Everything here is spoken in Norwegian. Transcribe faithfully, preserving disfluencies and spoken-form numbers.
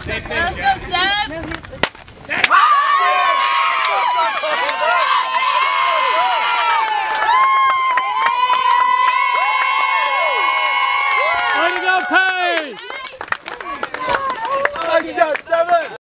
Let's go, Seb! Way to go, Paige! Nice shot, Seven!